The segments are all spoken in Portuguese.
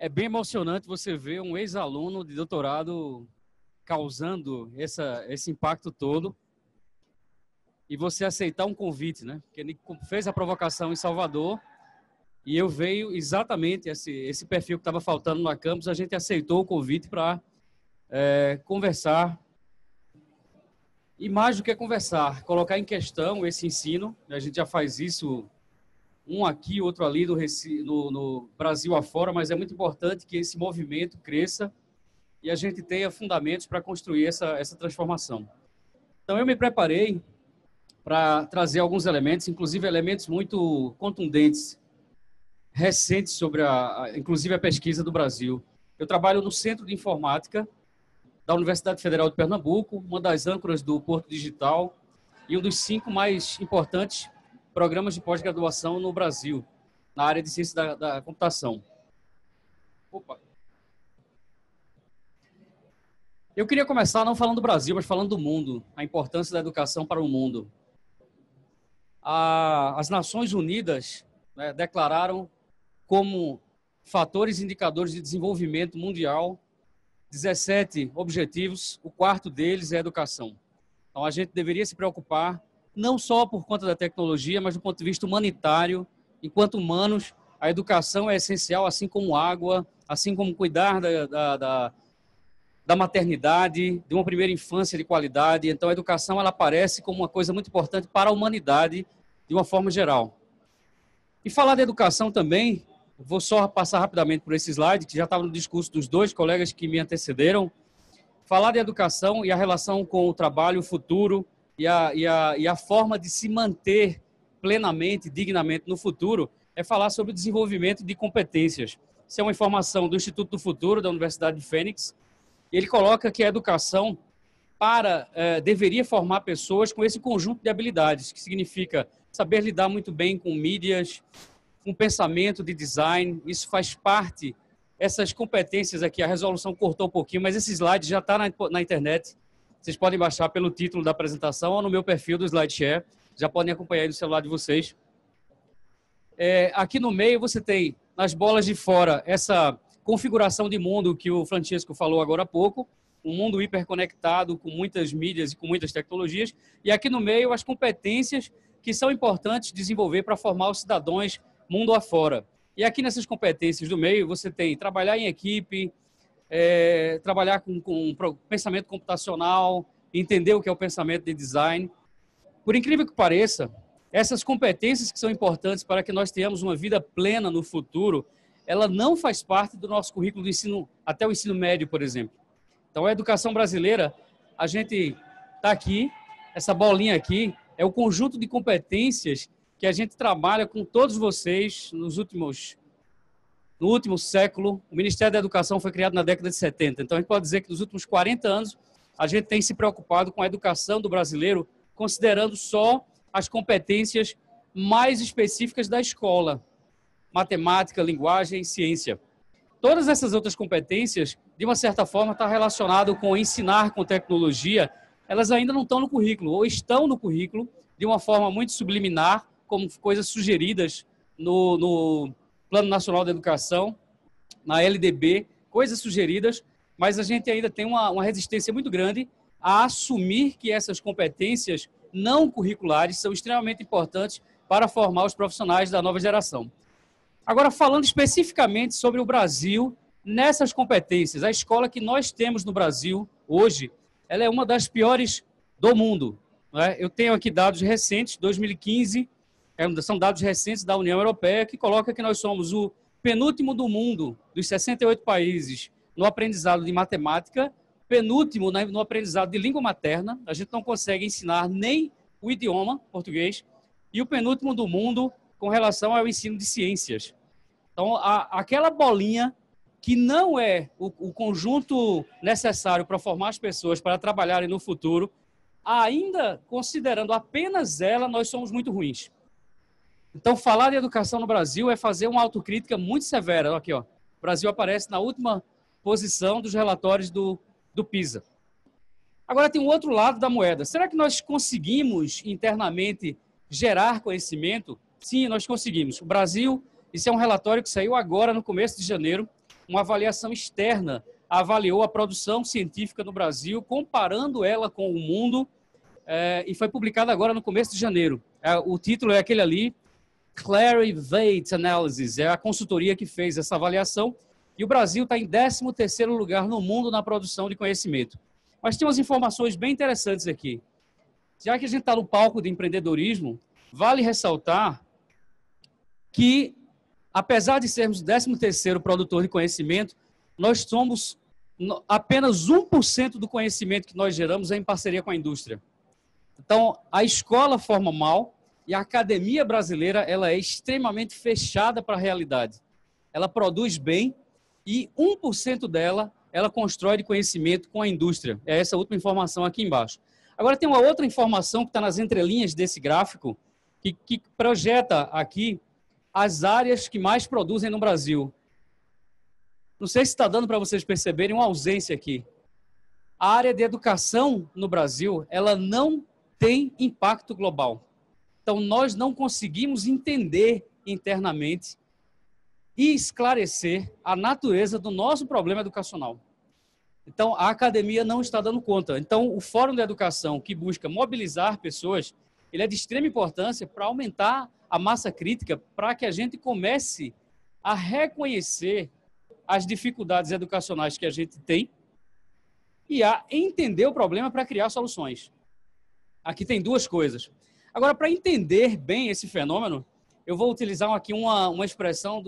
É bem emocionante você ver um ex-aluno de doutorado causando esse impacto todo e você aceitar um convite, né? Porque ele fez a provocação em Salvador e eu veio exatamente esse perfil que estava faltando na campus, a gente aceitou o convite para conversar. E mais do que conversar, colocar em questão esse ensino. A gente já faz isso, um aqui, outro ali no Brasil afora, mas é muito importante que esse movimento cresça e a gente tenha fundamentos para construir essa transformação. Então, eu me preparei para trazer alguns elementos, inclusive elementos muito contundentes, recentes sobre, inclusive, a pesquisa do Brasil. Eu trabalho no Centro de Informática da Universidade Federal de Pernambuco, uma das âncoras do Porto Digital e um dos 5 mais importantes programas de pós-graduação no Brasil, na área de ciência da computação. Opa. Eu queria começar não falando do Brasil, mas falando do mundo, a importância da educação para o mundo. As Nações Unidas, né, declararam como fatores indicadores de desenvolvimento mundial 17 objetivos, o 4º deles é a educação. Então, a gente deveria se preocupar, não só por conta da tecnologia, mas do ponto de vista humanitário. Enquanto humanos, a educação é essencial, assim como água, assim como cuidar da maternidade, de uma primeira infância de qualidade. Então, a educação ela aparece como uma coisa muito importante para a humanidade, de uma forma geral. E falar de educação também, vou só passar rapidamente por esse slide, que já estava no discurso dos 2 colegas que me antecederam. Falar de educação e a relação com o trabalho, o futuro e a forma de se manter plenamente, dignamente no futuro, é falar sobre o desenvolvimento de competências. Isso é uma informação do Instituto do Futuro, da Universidade de Fênix. Ele coloca que a educação deveria formar pessoas com esse conjunto de habilidades, que significa saber lidar muito bem com mídias, com pensamento de design. Isso faz parte, essas competências aqui, a resolução cortou um pouquinho, mas esse slide já está na internet. Vocês podem baixar pelo título da apresentação ou no meu perfil do SlideShare. Já podem acompanhar aí no celular de vocês. Aqui no meio você tem, nas bolas de fora, essa configuração de mundo que o Francisco falou agora há pouco, um mundo hiperconectado, com muitas mídias e com muitas tecnologias. E aqui no meio, as competências que são importantes desenvolver para formar os cidadãos mundo afora. E aqui nessas competências do meio, você tem trabalhar em equipe, trabalhar com pensamento computacional, entender o que é o pensamento de design. Por incrível que pareça, essas competências que são importantes para que nós tenhamos uma vida plena no futuro, ela não faz parte do nosso currículo do ensino, até o ensino médio, por exemplo. Então, a educação brasileira, a gente está aqui, essa bolinha aqui, é o conjunto de competências que a gente trabalha com todos vocês no último século. O Ministério da Educação foi criado na década de 70. Então, a gente pode dizer que nos últimos 40 anos, a gente tem se preocupado com a educação do brasileiro, considerando só as competências mais específicas da escola: matemática, linguagem e ciência. Todas essas outras competências, de uma certa forma, estão relacionadas com ensinar com tecnologia. Elas ainda não estão no currículo, ou estão no currículo de uma forma muito subliminar, como coisas sugeridas no Plano Nacional da Educação, na LDB, coisas sugeridas, mas a gente ainda tem uma resistência muito grande a assumir que essas competências não curriculares são extremamente importantes para formar os profissionais da nova geração. Agora, falando especificamente sobre o Brasil, nessas competências, a escola que nós temos no Brasil hoje, ela é uma das piores do mundo, né? Eu tenho aqui dados recentes, 2015, são dados recentes da União Europeia, que coloca que nós somos o penúltimo do mundo, dos 68 países, no aprendizado de matemática, penúltimo no aprendizado de língua materna. A gente não consegue ensinar nem o idioma português, e o penúltimo do mundo com relação ao ensino de ciências. Então, aquela bolinha que não é o conjunto necessário para formar as pessoas para trabalharem no futuro, ainda considerando apenas ela, nós somos muito ruins. Então, falar de educação no Brasil é fazer uma autocrítica muito severa. Aqui, ó, o Brasil aparece na última posição dos relatórios do PISA. Agora, tem um outro lado da moeda. Será que nós conseguimos internamente gerar conhecimento? Sim, nós conseguimos. O Brasil, isso é um relatório que saiu agora no começo de janeiro, uma avaliação externa avaliou a produção científica no Brasil, comparando ela com o mundo, e foi publicada agora no começo de janeiro. O título é aquele ali, Clarivate Analysis, é a consultoria que fez essa avaliação, e o Brasil está em 13º lugar no mundo na produção de conhecimento. Mas tem umas informações bem interessantes aqui. Já que a gente está no palco de empreendedorismo, vale ressaltar que, apesar de sermos o 13º produtor de conhecimento, nós somos apenas 1% do conhecimento que nós geramos é em parceria com a indústria. Então, a escola forma mal e a academia brasileira ela é extremamente fechada para a realidade. Ela produz bem e 1% dela ela constrói de conhecimento com a indústria. É essa última informação aqui embaixo. Agora, tem uma outra informação que está nas entrelinhas desse gráfico, que projeta aqui as áreas que mais produzem no Brasil. Não sei se está dando para vocês perceberem uma ausência aqui. A área de educação no Brasil, ela não tem impacto global. Então, nós não conseguimos entender internamente e esclarecer a natureza do nosso problema educacional. Então, a academia não está dando conta. Então, o Fórum da Educação, que busca mobilizar pessoas, ele é de extrema importância para aumentar a massa crítica, para que a gente comece a reconhecer as dificuldades educacionais que a gente tem e a entender o problema para criar soluções. Aqui tem duas coisas. Agora, para entender bem esse fenômeno, eu vou utilizar aqui uma expressão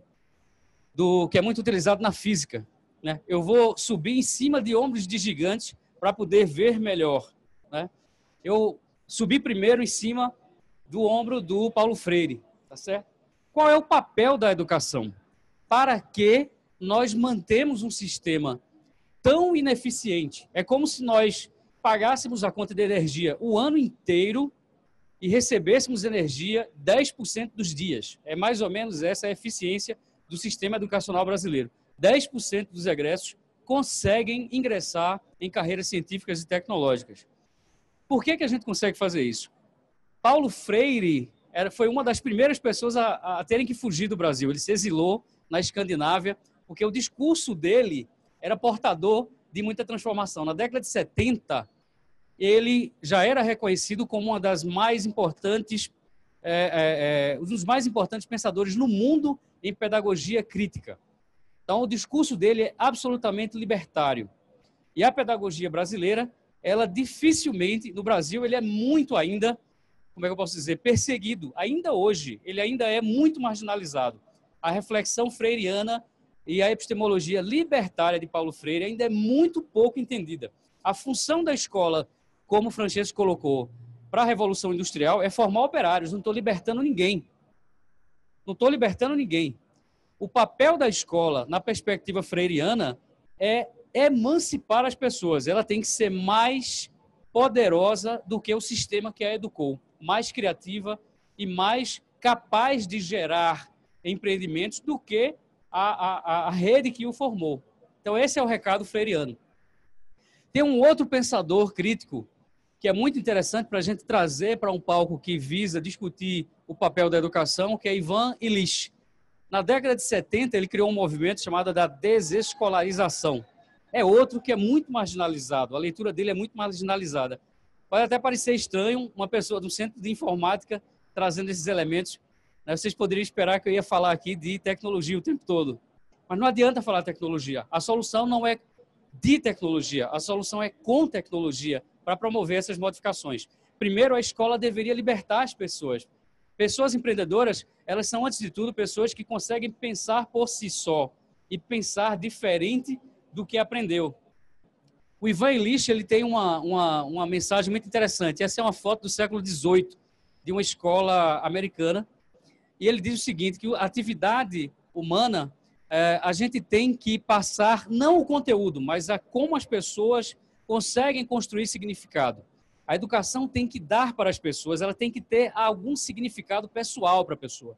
que é muito utilizado na física, né? Eu vou subir em cima de ombros de gigantes para poder ver melhor, né? Eu subi primeiro em cima do ombro do Paulo Freire, tá certo? Qual é o papel da educação? Para que nós mantemos um sistema tão ineficiente? É como se nós pagássemos a conta de energia o ano inteiro e recebêssemos energia 10% dos dias. É mais ou menos essa a eficiência do sistema educacional brasileiro. 10% dos egressos conseguem ingressar em carreiras científicas e tecnológicas. Por que a gente consegue fazer isso? Paulo Freire foi uma das primeiras pessoas a terem que fugir do Brasil. Ele se exilou na Escandinávia, porque o discurso dele era portador de muita transformação. Na década de 70, ele já era reconhecido como uma das mais importantes, um dos mais importantes pensadores no mundo em pedagogia crítica. Então, o discurso dele é absolutamente libertário. E a pedagogia brasileira, ela dificilmente, no Brasil, ele é muito ainda, como é que eu posso dizer, perseguido. Ainda hoje, ele ainda é muito marginalizado. A reflexão freiriana e a epistemologia libertária de Paulo Freire ainda é muito pouco entendida. A função da escola, como o Francesco colocou, para a Revolução Industrial é formar operários. Não estou libertando ninguém. Não estou libertando ninguém. O papel da escola, na perspectiva freiriana, é emancipar as pessoas. Ela tem que ser mais poderosa do que o sistema que a educou, mais criativa e mais capaz de gerar empreendimentos do que a rede que o formou. Então, esse é o recado freiriano. Tem um outro pensador crítico que é muito interessante para a gente trazer para um palco que visa discutir o papel da educação, que é Ivan Illich. Na década de 70, ele criou um movimento chamado da desescolarização. É outro que é muito marginalizado, a leitura dele é muito marginalizada. Pode até parecer estranho uma pessoa do centro de informática trazendo esses elementos. Vocês poderiam esperar que eu ia falar aqui de tecnologia o tempo todo. Mas não adianta falar tecnologia. A solução não é de tecnologia, a solução é com tecnologia para promover essas modificações. Primeiro, a escola deveria libertar as pessoas. Pessoas empreendedoras, elas são, antes de tudo, pessoas que conseguem pensar por si só e pensar diferente do que aprendeu. O Ivan Illich, ele tem uma mensagem muito interessante. Essa é uma foto do século XVIII, de uma escola americana. E ele diz o seguinte, que a atividade humana, a gente tem que passar, não o conteúdo, mas a como as pessoas conseguem construir significado. A educação tem que dar para as pessoas, ela tem que ter algum significado pessoal para a pessoa.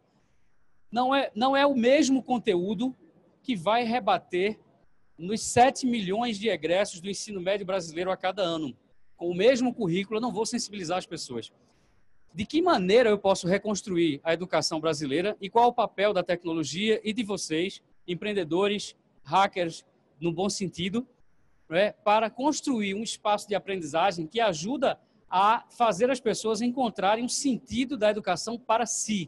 Não é o mesmo conteúdo que vai rebater nos 7 milhões de egressos do ensino médio brasileiro a cada ano. Com o mesmo currículo, eu não vou sensibilizar as pessoas. De que maneira eu posso reconstruir a educação brasileira e qual o papel da tecnologia e de vocês, empreendedores hackers no bom sentido, né, para construir um espaço de aprendizagem que ajuda a fazer as pessoas encontrarem um sentido da educação para si.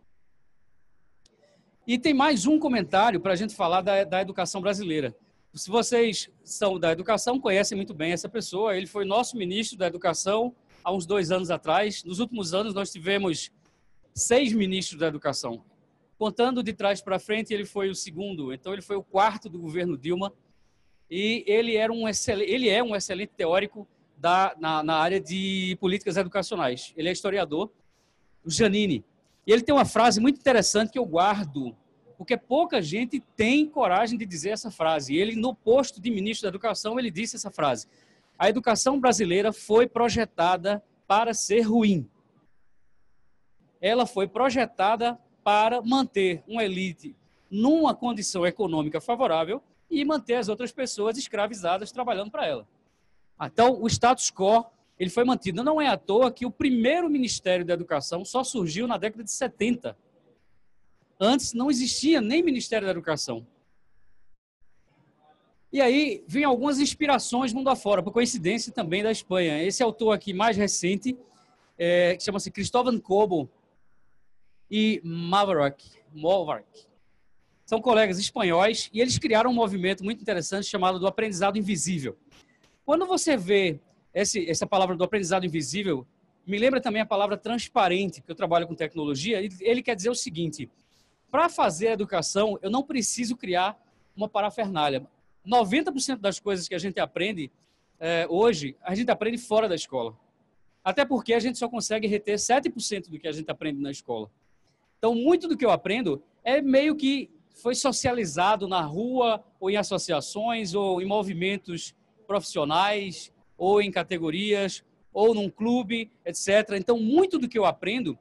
E tem mais um comentário para a gente falar da educação brasileira. Se vocês são da educação, conhecem muito bem essa pessoa. Ele foi nosso ministro da educação há uns 2 anos atrás. Nos últimos anos, nós tivemos 6 ministros da educação. Contando de trás para frente, ele foi o segundo. Então, ele foi o 4º do governo Dilma. E ele é um excelente teórico na área de políticas educacionais. Ele é historiador, o Giannini. E ele tem uma frase muito interessante que eu guardo, porque pouca gente tem coragem de dizer essa frase. Ele, no posto de ministro da Educação, ele disse essa frase: a educação brasileira foi projetada para ser ruim. Ela foi projetada para manter uma elite numa condição econômica favorável e manter as outras pessoas escravizadas trabalhando para ela. Então, o status quo ele foi mantido. Não é à toa que o primeiro Ministério da Educação só surgiu na década de 70. Antes não existia nem Ministério da Educação. E aí vem algumas inspirações mundo afora, por coincidência também da Espanha. Esse autor aqui mais recente, que chama-se Cristóbal Cobo e Maverick. São colegas espanhóis e eles criaram um movimento muito interessante chamado do aprendizado invisível. Quando você vê essa palavra do aprendizado invisível, me lembra também a palavra transparente, que eu trabalho com tecnologia. Ele quer dizer o seguinte: para fazer a educação, eu não preciso criar uma parafernália. 90% das coisas que a gente aprende hoje, a gente aprende fora da escola. Até porque a gente só consegue reter 7% do que a gente aprende na escola. Então, muito do que eu aprendo é meio que foi socializado na rua, ou em associações, ou em movimentos profissionais, ou em categorias, ou num clube, etc. Então, muito do que eu aprendo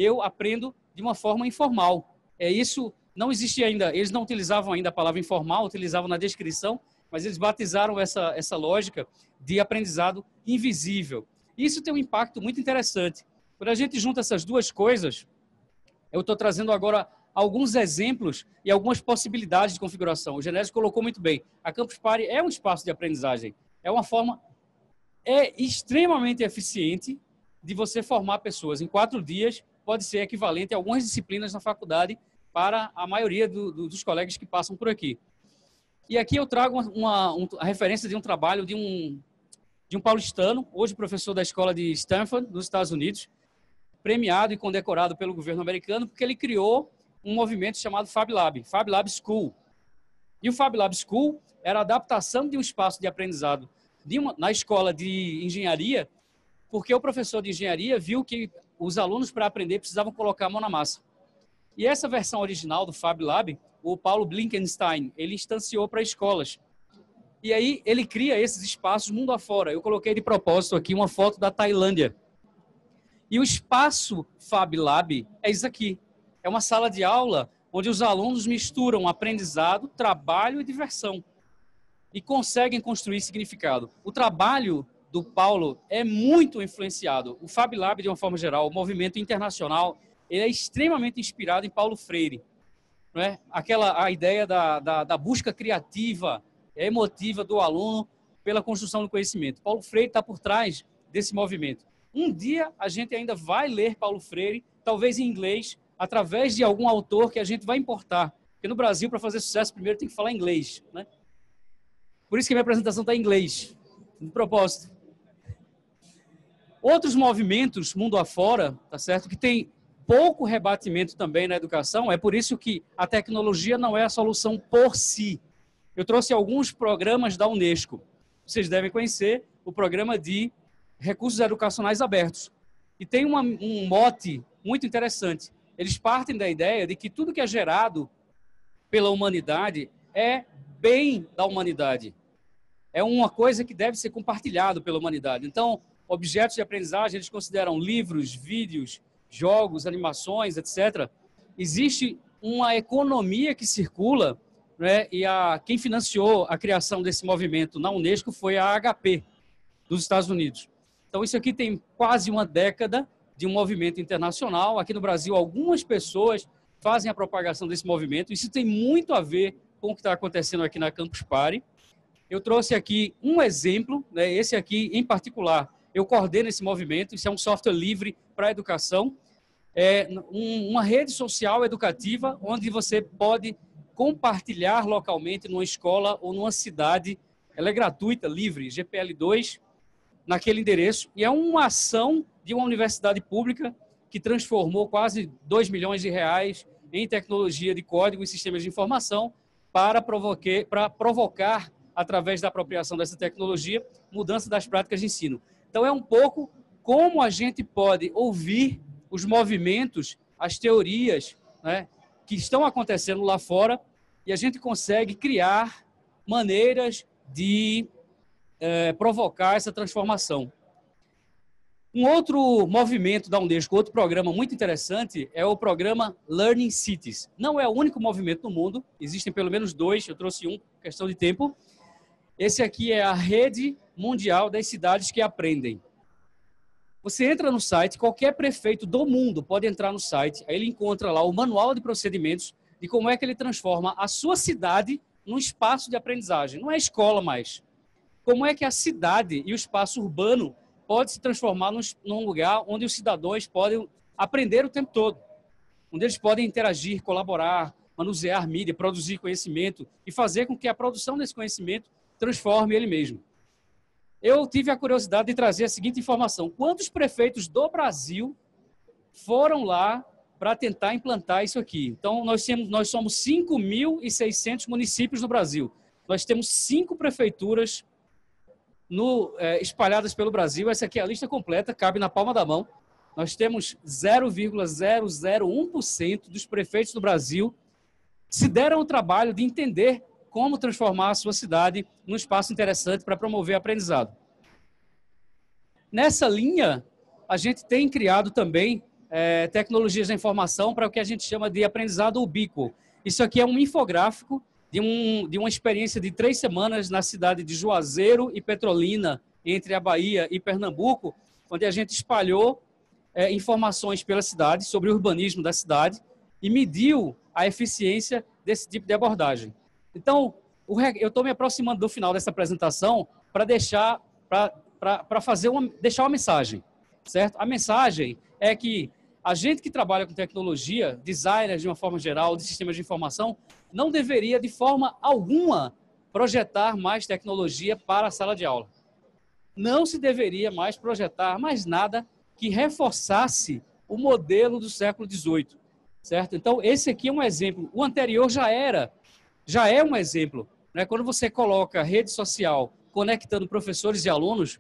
de uma forma informal. Isso não existia ainda, eles não utilizavam ainda a palavra informal, utilizavam na descrição, mas eles batizaram essa lógica de aprendizado invisível. Isso tem um impacto muito interessante. Quando a gente junta essas duas coisas, eu estou trazendo agora alguns exemplos e algumas possibilidades de configuração. O Genésio colocou muito bem. A Campus Party é um espaço de aprendizagem. É uma forma extremamente eficiente de você formar pessoas. Em 4 dias, pode ser equivalente a algumas disciplinas na faculdade para a maioria dos colegas que passam por aqui. E aqui eu trago a referência de um trabalho de um paulistano, hoje professor da escola de Stanford, nos Estados Unidos, premiado e condecorado pelo governo americano, porque ele criou um movimento chamado Fab Lab, Fab Lab School. E o Fab Lab School era a adaptação de um espaço de aprendizado na escola de engenharia, porque o professor de engenharia viu que os alunos, para aprender, precisavam colocar a mão na massa. E essa versão original do Fab Lab, o Paulo Blinkenstein, ele instanciou para escolas. E aí ele cria esses espaços mundo afora. Eu coloquei de propósito aqui uma foto da Tailândia. E o espaço Fab Lab é isso aqui. É uma sala de aula onde os alunos misturam aprendizado, trabalho e diversão. E conseguem construir significado. O trabalho do Paulo é muito influenciado. O Fab Lab, de uma forma geral, o movimento internacional, ele é extremamente inspirado em Paulo Freire. Não é? A ideia da busca criativa, emotiva do aluno pela construção do conhecimento. Paulo Freire está por trás desse movimento. Um dia a gente ainda vai ler Paulo Freire, talvez em inglês, através de algum autor que a gente vai importar. Porque no Brasil, para fazer sucesso, primeiro tem que falar inglês. Né? Por isso que a minha apresentação está em inglês, de propósito. Outros movimentos, mundo afora, tá certo? Que tem pouco rebatimento também na educação, é por isso que a tecnologia não é a solução por si. Eu trouxe alguns programas da Unesco. Vocês devem conhecer o programa de recursos educacionais abertos. E tem um mote muito interessante. Eles partem da ideia de que tudo que é gerado pela humanidade é bem da humanidade. É uma coisa que deve ser compartilhado pela humanidade. Então, objetos de aprendizagem, eles consideram livros, vídeos, jogos, animações, etc. Existe uma economia que circula, né? E quem financiou a criação desse movimento na Unesco foi a HP, dos Estados Unidos. Então, isso aqui tem quase uma década de um movimento internacional. Aqui no Brasil, algumas pessoas fazem a propagação desse movimento. Isso tem muito a ver com o que está acontecendo aqui na Campus Party. Eu trouxe aqui um exemplo, né? Esse aqui em particular, eu coordeno esse movimento, isso é um software livre para a educação, uma rede social educativa onde você pode compartilhar localmente numa escola ou numa cidade. Ela é gratuita, livre, GPL2, naquele endereço, e é uma ação de uma universidade pública que transformou quase 2 milhões de reais em tecnologia de código e sistemas de informação para provocar, através da apropriação dessa tecnologia, mudança das práticas de ensino. Então, é um pouco como a gente pode ouvir os movimentos, as teorias, né, que estão acontecendo lá fora, e a gente consegue criar maneiras de provocar essa transformação. Um outro movimento da Unesco, outro programa muito interessante, é o programa Learning Cities. Não é o único movimento no mundo, existem pelo menos 2, eu trouxe um, questão de tempo. Esse aqui é a Rede Mundial das Cidades que Aprendem. Você entra no site, qualquer prefeito do mundo pode entrar no site, aí ele encontra lá o manual de procedimentos de como é que ele transforma a sua cidade num espaço de aprendizagem. Não é escola mais. Como é que a cidade e o espaço urbano pode se transformar num lugar onde os cidadãos podem aprender o tempo todo, onde eles podem interagir, colaborar, manusear mídia, produzir conhecimento e fazer com que a produção desse conhecimento transforme ele mesmo. Eu tive a curiosidade de trazer a seguinte informação: quantos prefeitos do Brasil foram lá para tentar implantar isso aqui? Então, nós somos 5.600 municípios no Brasil. Nós temos 5 prefeituras espalhadas pelo Brasil. Essa aqui é a lista completa, cabe na palma da mão. Nós temos 0,001% dos prefeitos do Brasil se deram o trabalho de entender como transformar a sua cidade num espaço interessante para promover aprendizado. Nessa linha, a gente tem criado também tecnologias da informação para o que a gente chama de aprendizado ubíquo. Isso aqui é um infográfico de uma experiência de 3 semanas na cidade de Juazeiro e Petrolina, entre a Bahia e Pernambuco, onde a gente espalhou informações pela cidade, sobre o urbanismo da cidade, e mediu a eficiência desse tipo de abordagem. Então, eu estou me aproximando do final dessa apresentação para deixar uma mensagem, certo? A mensagem é que a gente que trabalha com tecnologia, designers de uma forma geral, de sistemas de informação, não deveria, de forma alguma, projetar mais tecnologia para a sala de aula. Não se deveria mais projetar mais nada que reforçasse o modelo do século XVIII, certo? Então, esse aqui é um exemplo. O anterior já é um exemplo, né? Quando você coloca rede social conectando professores e alunos,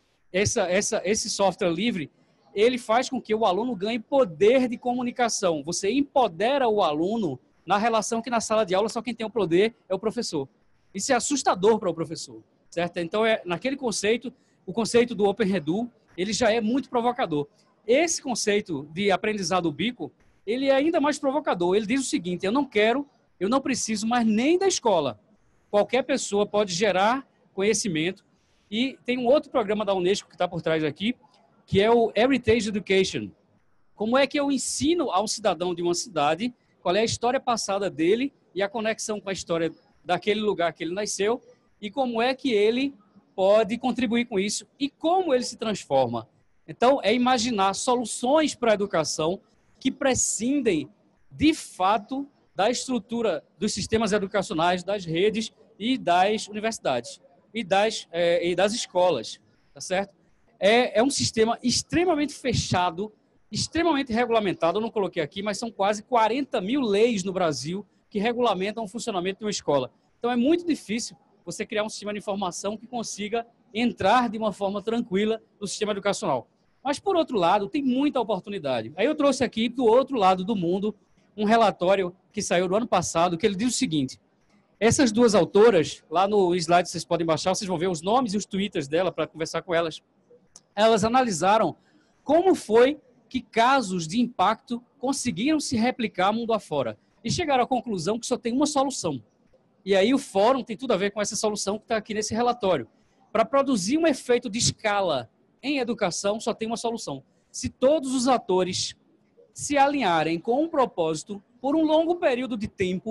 esse software livre, ele faz com que o aluno ganhe poder de comunicação. Você empodera o aluno na relação que na sala de aula só quem tem o poder é o professor. Isso é assustador para o professor, certo? Então, naquele conceito, o conceito do OpenRedu, ele já é muito provocador. Esse conceito de aprendizado ubíquo, ele é ainda mais provocador. Ele diz o seguinte: eu não preciso mais nem da escola. Qualquer pessoa pode gerar conhecimento. E tem um outro programa da Unesco que está por trás aqui, que é o Heritage Education. Como é que eu ensino a um cidadão de uma cidade qual é a história passada dele e a conexão com a história daquele lugar que ele nasceu e como é que ele pode contribuir com isso e como ele se transforma. Então, é imaginar soluções para a educação que prescindem, de fato, da estrutura dos sistemas educacionais, das redes e das universidades e das escolas, tá certo? É um sistema extremamente fechado, extremamente regulamentado. Eu não coloquei aqui, mas são quase 40 mil leis no Brasil que regulamentam o funcionamento de uma escola. Então, é muito difícil você criar um sistema de informação que consiga entrar de uma forma tranquila no sistema educacional. Mas, por outro lado, tem muita oportunidade. Aí eu trouxe aqui, do outro lado do mundo, um relatório que saiu do ano passado, que ele diz o seguinte: essas 2 autoras, lá no slide vocês podem baixar, vocês vão ver os nomes e os twitters dela para conversar com elas. Elas analisaram como foi que casos de impacto conseguiram se replicar mundo afora. E chegaram à conclusão que só tem uma solução. E aí o fórum tem tudo a ver com essa solução que está aqui nesse relatório. Para produzir um efeito de escala em educação, só tem uma solução. Se todos os atores se alinharem com um propósito por um longo período de tempo,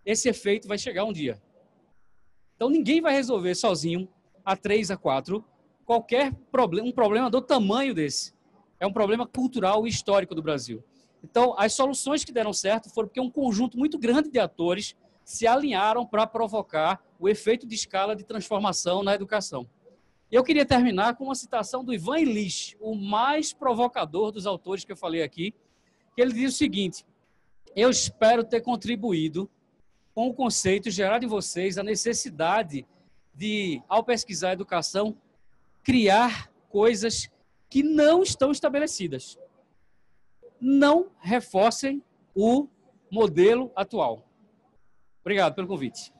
esse efeito vai chegar um dia. Então, ninguém vai resolver sozinho, a 3, a 4, qualquer problema, um problema do tamanho desse. É um problema cultural e histórico do Brasil. Então, as soluções que deram certo foram porque um conjunto muito grande de atores se alinharam para provocar o efeito de escala de transformação na educação. Eu queria terminar com uma citação do Ivan Illich, o mais provocador dos autores que eu falei aqui, que ele diz o seguinte: eu espero ter contribuído com o conceito gerado em vocês a necessidade de, ao pesquisar a educação, criar coisas que não estão estabelecidas. Não reforcem o modelo atual. Obrigado pelo convite.